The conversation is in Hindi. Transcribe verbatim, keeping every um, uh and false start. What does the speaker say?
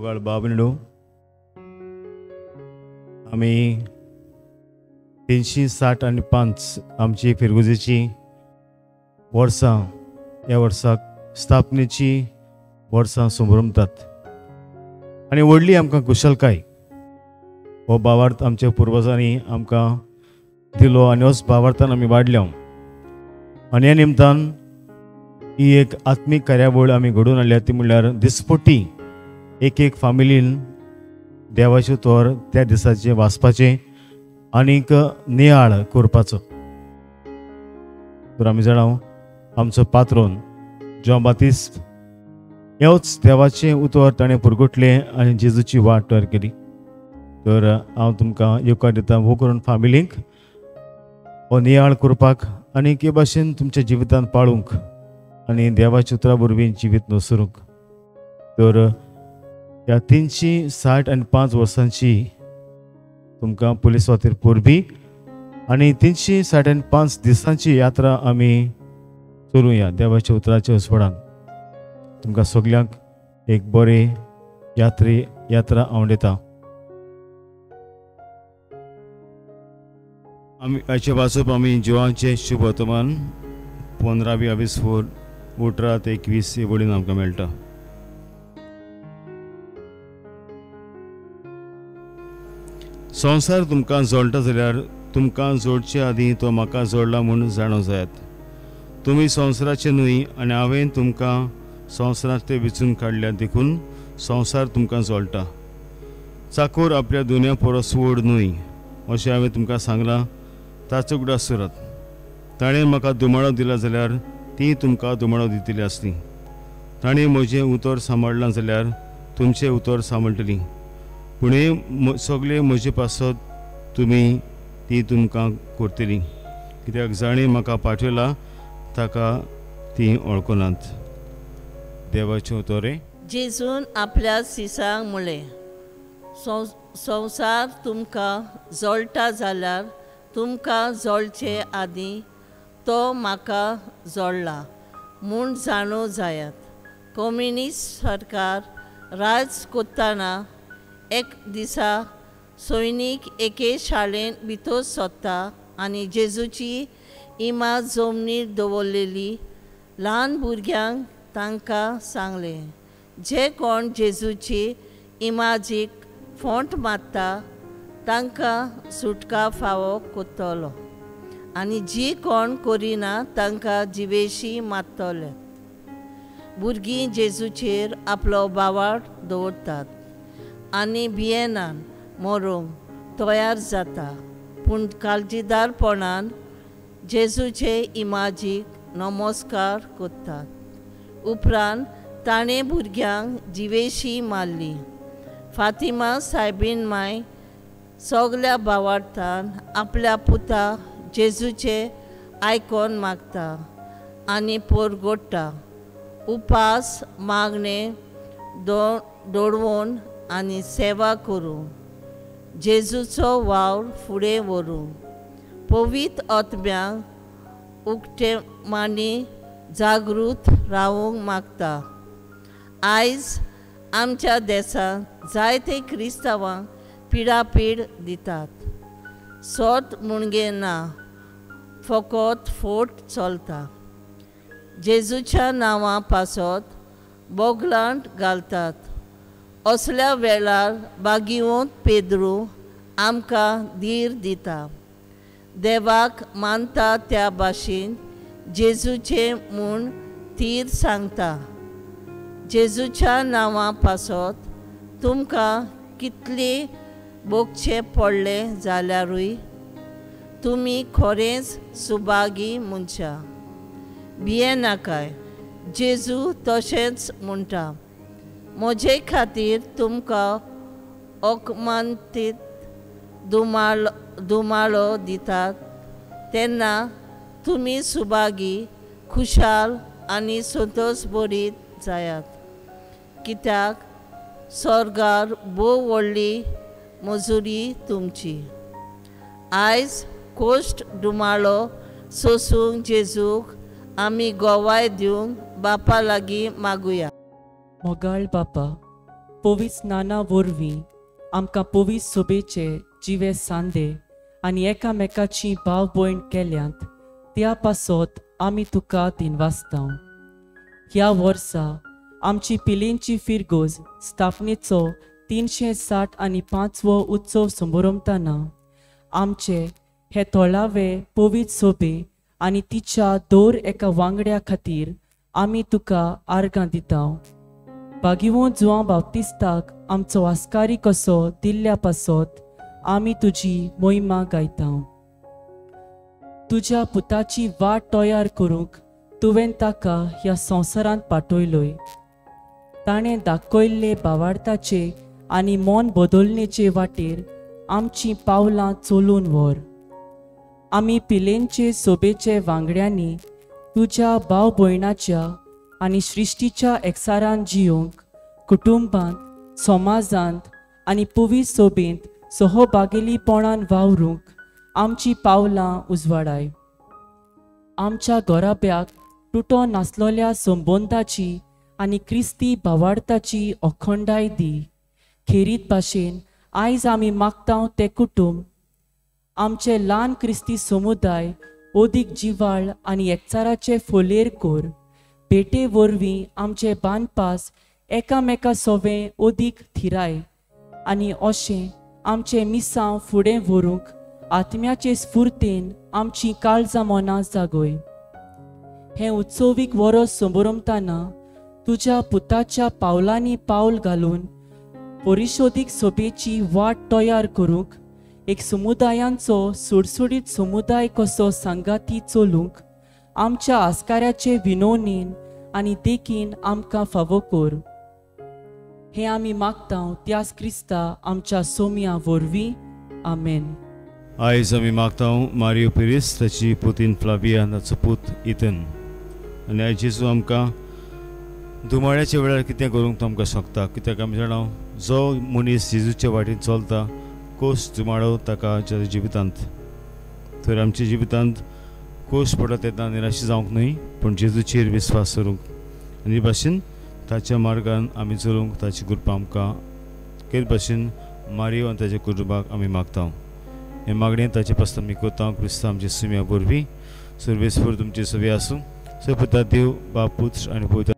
मोगाळ बाबनडो आमी तीनशे साठ आनी पांच आमची फिरगुजेची वर्सां ह्या वर्साक स्थापनेची वर्सां संभ्रमतात आनी व्हडली आमकां कुशलकाय हो भावार्थ आमच्या पुर्वजांनी आमकां दिलो आनी होच भावार्थान आमी वाडल्या आनी ह्या निमतान ही एक आत्मीक कार्यावळ आमी घडोवन हाडल्या ती म्हणल्यार दिसपट्टी एक एक फामिलीन देवाचे तोर त्या दिसाचे वाचपाचे आनीक नियाळ करपाचो. तर आमी जाणां आमचो पात्रोन जॉन बातिस्ट ह्योच देवाचे उतर ताणें पुरगुटले आनी जेजूची वाट तयार केली. तर हांव तुमकां येवकार दिता वो करून फामिलींक हो नियाळ करपाक आनी के भाशेन तुमच्या जिवितांत पाळूंक आनी देवाच्या उतरा वरवीं जिवीत नुसरूंक. तर ह्या तिनशी साठ आनी पांच वर्सांची तुमकां पुलीस वातेर परबी आनी तिनशी साठ आनी पांच दिसांची यात्रा आमी चलुया देवाच्या उतराच्या हसवडान. तुमकां सगल्यांक एक बरे यात्रे यात्रा हांव दिता. आमी हाचे वाचप आमी जिवांचे शुभ वर्तमान पंदरावी आविस्फोर अठरा ते एकवीस हे वडीन आमकां मेळटा. संवसार तुमकां जोडटा जाल्यार तुमकां जोडचे आदीं तो म्हाका जोडला म्हूण जाणो जायात. तुमी संवसाराचे न्हय आनी हांवें तुमकां संवसारांत ते वेंचून काडल्या देखून संवसार तुमकां जोडटा. चाकोर आपल्या दुन्या परस व्हड न्हय अशें हांवें तुमकां सांगलां ताचो उगडास सुरात. ताणें म्हाका दुमाळो दिला जाल्यार ती तुमकां दुमाळो दितली आसली. ताणें म्हजें उतर सांबाळलां जाल्यार तुमचें उतर सांबाळटली. पूण हे सगळे म्हजे पासत तुमी ती तुमकां करतली कित्याक जाणें म्हाका पाठयला ताका ती वळखनात. देवाचें उतोरें. जेजून आपल्या सिसांक म्हणलें, संवसार तुमकां जोडटा जाल्यार तुमकां जोडचे आदीं तो म्हाका जोडला म्हूण जाणो जायात. कम्युनिस्ट सरकार राज करतना एक दिसा सैनीक एके शाळेंत भितर सोदता आनी जेजूची इमाज जमनीर दवरलेली ल्हान भुरग्यांक तांकां सांगलें, जे कोण जेजूची इमाजीक फोंट मारता तांकां सुटका फावो करतलो आनी जी कोण करिना तांकां जिवेशी मारतले. भुरगीं जेजूचेर आपलो बावार्थ दवरतात आनी भियेनान मरूंक तयार जाता, पूण काळजीदारपणान जेजूचे इमाजीक नमस्कार करतात. उपरांत ताणें भुरग्यांक जिवेशी मारली. फातिमा सायबीन माय सगल्या भावार्थान आपल्या पुता जेजूचे आयकोन मागता आनी परगोडटा. उपास मागणें दो दडवून आनी सेवा करूं, जेजूचो वावर फुडें व्हरूं, पवित्र आत्म्याक उक्तेपणांनी जागृत रावूंक मागता. आयज आमच्या देशांत जायते क्रिस्तांवांक पिडापीड दितात. सोत मुणगे ना, फकत फोट चलता. जेजूच्या नांवा पासत बोगलांत घालतात. असल्या वेळार बागिवंत पेद्रू आमकां धीर दिता. देवाक मानता त्या भाशेन जेजूचे म्हूण थीर सांगता. जेजूच्या नांवा पासत तुमकां कितले बोगचे पडले जाल्यारूय तुमी खरेंच सुभागी मनशां. भियेनाकाय, जेजू तशेंच म्हणटा, म्हजे खातीर तुमकां अकमांतीत दुमाळ दुमाळो दितात तेन्ना तुमी सुभागी, खुशाल आनी संतोश भरीत जायात. कित्याक स्वर्गार भोव व्हडली मजुरी तुमची. आयज कोश्ट दुमाळो सोसूंक जेजूक आमी गोवाय दिवंक बापा लागीं मागुया. मोगाळ बापा, पवित्र स्नाना वरवीं आमकां पवित्र सोबेचे जिवे सांदे आनी एकामेकाची भाव भयण केल्यांत त्या पासत आमी तुका दिनवासता. ह्या वर्सा आमची पिलेंची फिरगोज स्थापनेचो तीनशे साठ आनी पांचवो उत्सव समारंभताना आमचे हे थोळावे पवित्र सोबे आनी तिच्या दर एका वांगड्या खातीर आमी तुका आर्गां दिता. भागिवो जुआं बाप्तिस्ताक आमचो आस्कारी कसो दिल्ल्या पासत आमी तुजी मोहिमा गायता. तुज्या पुताची वाट तयार करूंक तुवें ताका ह्या संवसारांत पाठयलोय. ताणें दाखयल्ले भावार्थाचे आनी मन बदलणेचे वाटेर आमची पावलां चलून व्हर. आमी पिलेंचे सोबेचे वांगड्यांनी तुज्या भाव भयणाच्या आनी सृश्टीच्या एकसारान जियोंक कुटुंबांत समाजांत आनी पवित्र सोबेंत सहभागिलीपणान वावरूंक आमची पावलां उजवाडाय. आमच्या गोराब्याक तुटो नासलोल्या संबंदाची आनी क्रिस्ती भावार्थाची अखंडाय दी. खेरीत भाशेन आयज आमी मागता ते कुटुंब आमचे ल्हान क्रिस्ती समुदाय ओदीक जिवाळ आनी एकचाराचे फोलेर कोर. भेटे वरवीं आमचे बांदपास एकामेका सोबें ओदीक थिराय आनी अशें आमचे मिसांव फुडें व्हरूंक आत्म्याचे स्फूर्तेन आमची काळजां मनां जागोय. हें उत्सवीक वरस समारंभताना तुज्या पुताच्या पावलांनी पावल घालून परिशोधीक सोबेची वाट तयार करूंक एक समुदायांचो सुडसुडीत समुदाय कसो सांगाती चलूंक आमच्या आस्काऱ्याचे विनोवणेन आनी देखीन आमकां फावो कर. हें आमी मागता त्याच क्रिस्ता आमच्या सोम्या वरवीं. आमेन. आयज आमी मागता मारियो पेरेस ताची पुतीन फ्लाविया ताचो पूत इथन. आनी आयज जेजू आमकां दुमाळ्याच्या वेळार कितें करूंक तो आमकां सांगता. कित्याक आमी जाणा जो मनीस जेजूच्या वाटेन चलता कोस जुमाडो ताका ताच्या जिवितांत. तर आमच्या जिवितांत कोस पडटा तेन्ना निराशी जावंक न्हय पूण जेजूचेर विस्वास करूंक आनी भाशेन ताच्या मार्गान आमी चलूंक ताची कृपा आमकां केद भाशेन मारियो आनी ताच्या कुटुंबाक आमी मागता. हे मागणें ताचे पासून आमी करता क्रिस्ता आमच्या सुम्या वरवीं. सर्वेस्वर तुमचे सवे आसूं. सो पुता देव बाप पुत्र आनी पवित्र